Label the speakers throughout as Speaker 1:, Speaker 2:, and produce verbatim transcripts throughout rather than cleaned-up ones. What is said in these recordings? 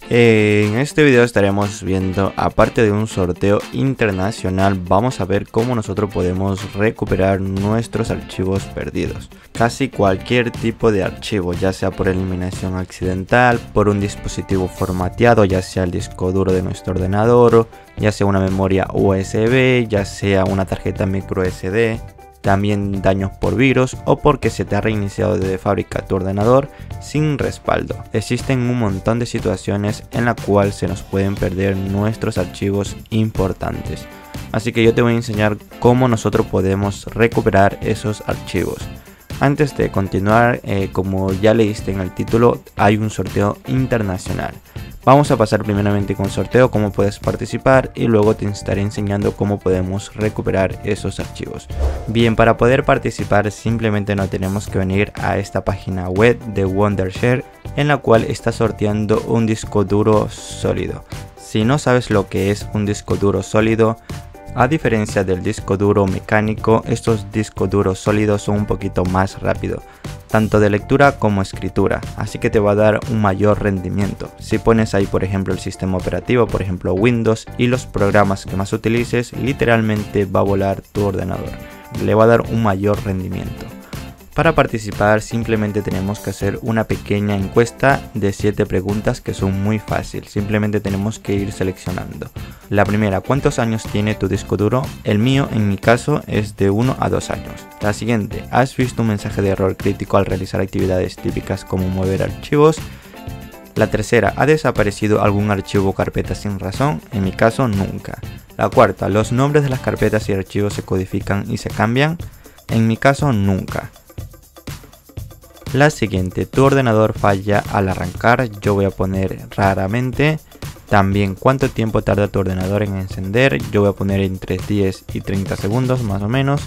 Speaker 1: En este video estaremos viendo, aparte de un sorteo internacional, vamos a ver cómo nosotros podemos recuperar nuestros archivos perdidos. Casi cualquier tipo de archivo, ya sea por eliminación accidental, por un dispositivo formateado, ya sea el disco duro de nuestro ordenador, ya sea una memoria U S B, ya sea una tarjeta micro S D. También daños por virus o porque se te ha reiniciado de fábrica tu ordenador sin respaldo. Existen un montón de situaciones en la cual se nos pueden perder nuestros archivos importantes. Así que yo te voy a enseñar cómo nosotros podemos recuperar esos archivos. Antes de continuar, eh, como ya leíste en el título, hay un sorteo internacional. Vamos a pasar primeramente con el sorteo, cómo puedes participar, y luego te estaré enseñando cómo podemos recuperar esos archivos. Bien, para poder participar simplemente no tenemos que venir a esta página web de Wondershare, en la cual está sorteando un disco duro sólido. Si no sabes lo que es un disco duro sólido, a diferencia del disco duro mecánico, estos discos duros sólidos son un poquito más rápidos, tanto de lectura como escritura, así que te va a dar un mayor rendimiento. Si pones ahí por ejemplo el sistema operativo, por ejemplo Windows, y los programas que más utilices, literalmente va a volar tu ordenador, le va a dar un mayor rendimiento. Para participar simplemente tenemos que hacer una pequeña encuesta de siete preguntas que son muy fáciles, simplemente tenemos que ir seleccionando. La primera, ¿cuántos años tiene tu disco duro? El mío, en mi caso, es de uno a dos años. La siguiente, ¿has visto un mensaje de error crítico al realizar actividades típicas como mover archivos? La tercera, ¿ha desaparecido algún archivo o carpeta sin razón? En mi caso, nunca. La cuarta, ¿los nombres de las carpetas y archivos se codifican y se cambian? En mi caso, nunca. La siguiente, ¿tu ordenador falla al arrancar? Yo voy a poner raramente. También, ¿cuánto tiempo tarda tu ordenador en encender? Yo voy a poner entre diez y treinta segundos más o menos.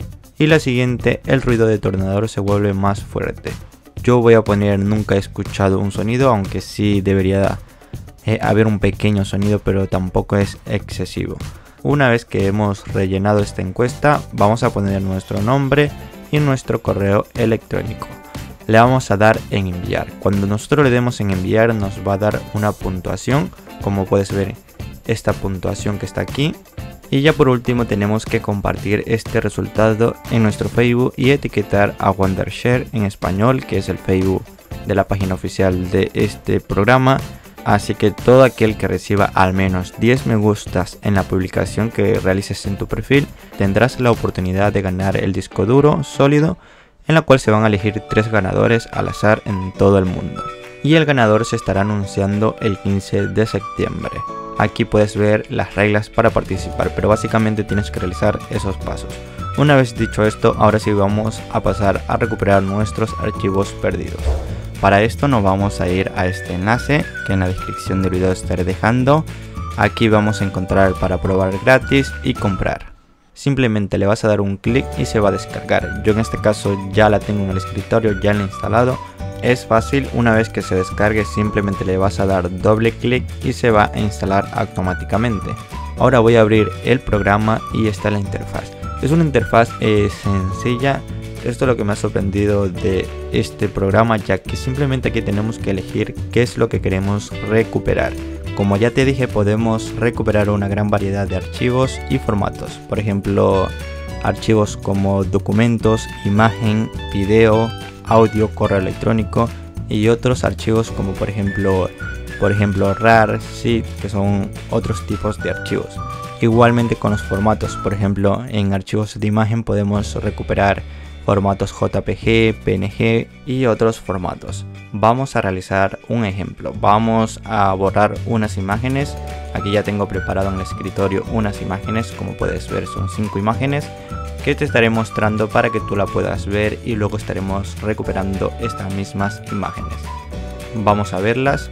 Speaker 1: Y la siguiente, ¿el ruido de tu ordenador se vuelve más fuerte? Yo voy a poner nunca he escuchado un sonido, aunque sí debería eh, haber un pequeño sonido, pero tampoco es excesivo. Una vez que hemos rellenado esta encuesta, vamos a poner nuestro nombre y nuestro correo electrónico. Le vamos a dar en enviar. Cuando nosotros le demos en enviar, nos va a dar una puntuación, como puedes ver, esta puntuación que está aquí. Y ya por último tenemos que compartir este resultado en nuestro Facebook y etiquetar a Wondershare en español, que es el Facebook de la página oficial de este programa. Así que todo aquel que reciba al menos diez me gustas en la publicación que realices en tu perfil, tendrás la oportunidad de ganar el disco duro sólido, en la cual se van a elegir tres ganadores al azar en todo el mundo. Y el ganador se estará anunciando el quince de septiembre. Aquí puedes ver las reglas para participar, pero básicamente tienes que realizar esos pasos. Una vez dicho esto, ahora sí vamos a pasar a recuperar nuestros archivos perdidos. Para esto nos vamos a ir a este enlace que en la descripción del video estaré dejando. Aquí vamos a encontrar para probar gratis y comprar. Simplemente le vas a dar un clic y se va a descargar. Yo en este caso ya la tengo en el escritorio, ya la he instalado. Es fácil, una vez que se descargue simplemente le vas a dar doble clic y se va a instalar automáticamente. Ahora voy a abrir el programa y está la interfaz. Es una interfaz eh, sencilla. Esto es lo que me ha sorprendido de este programa, ya que simplemente aquí tenemos que elegir qué es lo que queremos recuperar. Como ya te dije, podemos recuperar una gran variedad de archivos y formatos. Por ejemplo, archivos como documentos, imagen, video, audio, correo electrónico y otros archivos como por ejemplo, por ejemplo rar, zip, que son otros tipos de archivos. Igualmente con los formatos, por ejemplo, en archivos de imagen podemos recuperar formatos J P G, P N G y otros formatos. Vamos a realizar un ejemplo. Vamos a borrar unas imágenes. Aquí ya tengo preparado en el escritorio unas imágenes, como puedes ver son cinco imágenes que te estaré mostrando para que tú la puedas ver y luego estaremos recuperando estas mismas imágenes. Vamos a verlas.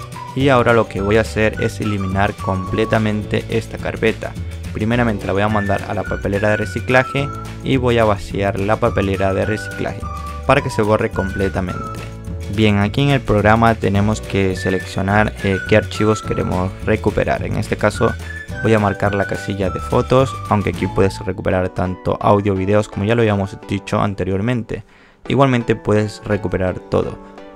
Speaker 1: Y ahora lo que voy a hacer es eliminar completamente esta carpeta. Primeramente la voy a mandar a la papelera de reciclaje y voy a vaciar la papelera de reciclaje para que se borre completamente. Bien, aquí en el programa tenemos que seleccionar eh, qué archivos queremos recuperar. En este caso voy a marcar la casilla de fotos, aunque aquí puedes recuperar tanto audio, videos como ya lo habíamos dicho anteriormente. Igualmente puedes recuperar todo.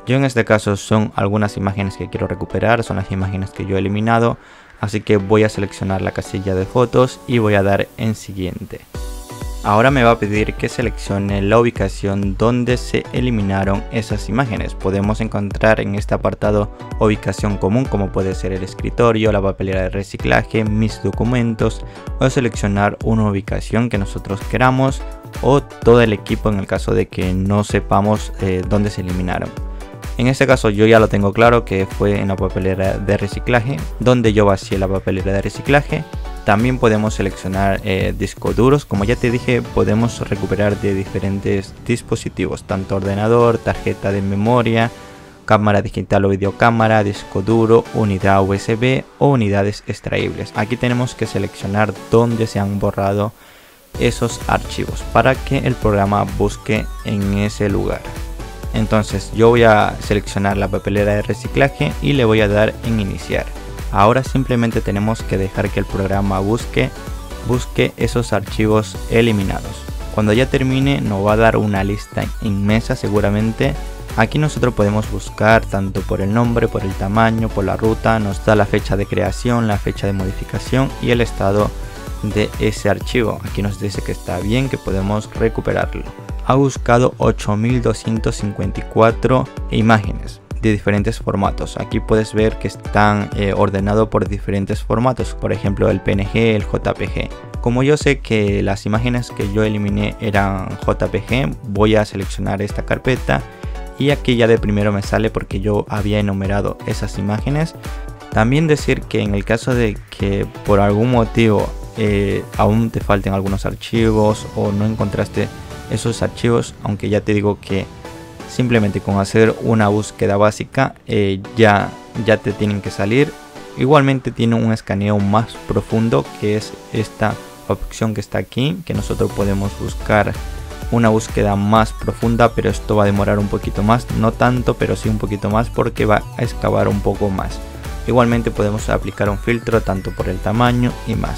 Speaker 1: Yo en este caso son algunas imágenes que quiero recuperar, son las imágenes que yo he eliminado, así que voy a seleccionar la casilla de fotos y voy a dar en siguiente. Ahora me va a pedir que seleccione la ubicación donde se eliminaron esas imágenes. Podemos encontrar en este apartado ubicación común, como puede ser el escritorio, la papelera de reciclaje, mis documentos, o seleccionar una ubicación que nosotros queramos o todo el equipo en el caso de que no sepamos eh, dónde se eliminaron. En este caso yo ya lo tengo claro que fue en la papelera de reciclaje, donde yo vacié la papelera de reciclaje. También podemos seleccionar eh, discos duros, como ya te dije, podemos recuperar de diferentes dispositivos, tanto ordenador, tarjeta de memoria, cámara digital o videocámara, disco duro, unidad U S B o unidades extraíbles. Aquí tenemos que seleccionar dónde se han borrado esos archivos para que el programa busque en ese lugar. Entonces yo voy a seleccionar la papelera de reciclaje y le voy a dar en iniciar. Ahora simplemente tenemos que dejar que el programa busque, busque esos archivos eliminados. Cuando ya termine nos va a dar una lista inmensa seguramente. Aquí nosotros podemos buscar tanto por el nombre, por el tamaño, por la ruta. Nos da la fecha de creación, la fecha de modificación y el estado de ese archivo. Aquí nos dice que está bien, que podemos recuperarlo. Ha buscado ocho mil doscientas cincuenta y cuatro imágenes de diferentes formatos. Aquí puedes ver que están eh, ordenados por diferentes formatos, por ejemplo el P N G, el J P G. Como yo sé que las imágenes que yo eliminé eran J P G, voy a seleccionar esta carpeta y aquí ya de primero me sale porque yo había enumerado esas imágenes. También decir que en el caso de que por algún motivo eh, aún te falten algunos archivos o no encontraste esos archivos, aunque ya te digo que simplemente con hacer una búsqueda básica eh, ya, ya te tienen que salir. Igualmente tiene un escaneo más profundo, que es esta opción que está aquí, que nosotros podemos buscar una búsqueda más profunda, pero esto va a demorar un poquito más, no tanto pero sí un poquito más porque va a excavar un poco más. Igualmente podemos aplicar un filtro tanto por el tamaño y más.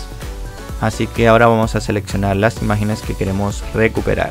Speaker 1: Así que ahora vamos a seleccionar las imágenes que queremos recuperar.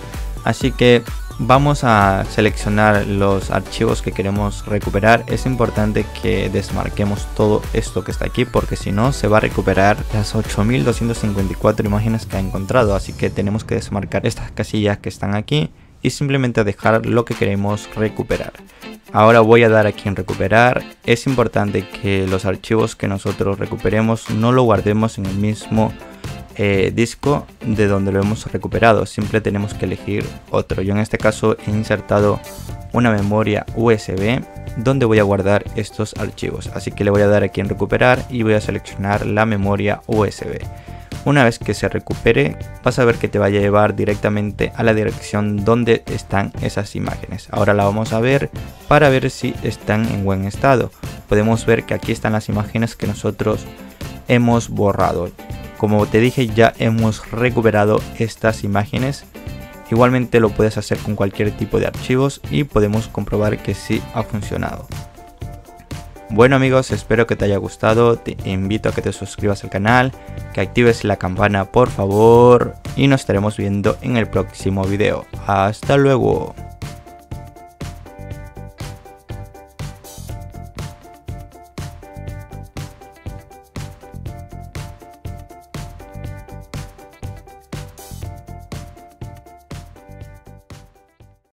Speaker 1: Así que vamos a seleccionar los archivos que queremos recuperar. Es importante que desmarquemos todo esto que está aquí porque si no se va a recuperar las ocho mil doscientas cincuenta y cuatro imágenes que ha encontrado. Así que tenemos que desmarcar estas casillas que están aquí y simplemente dejar lo que queremos recuperar. Ahora voy a dar aquí en recuperar. Es importante que los archivos que nosotros recuperemos no lo guardemos en el mismo eh, disco de donde lo hemos recuperado. Siempre tenemos que elegir otro. Yo en este caso he insertado una memoria U S B donde voy a guardar estos archivos. Así que le voy a dar aquí en recuperar y voy a seleccionar la memoria U S B. Una vez que se recupere vas a ver que te va a llevar directamente a la dirección donde están esas imágenes. Ahora la vamos a ver para ver si están en buen estado. Podemos ver que aquí están las imágenes que nosotros hemos borrado. Como te dije, ya hemos recuperado estas imágenes. Igualmente lo puedes hacer con cualquier tipo de archivos y podemos comprobar que sí ha funcionado. Bueno amigos, espero que te haya gustado, te invito a que te suscribas al canal, que actives la campana por favor y nos estaremos viendo en el próximo video. Hasta luego.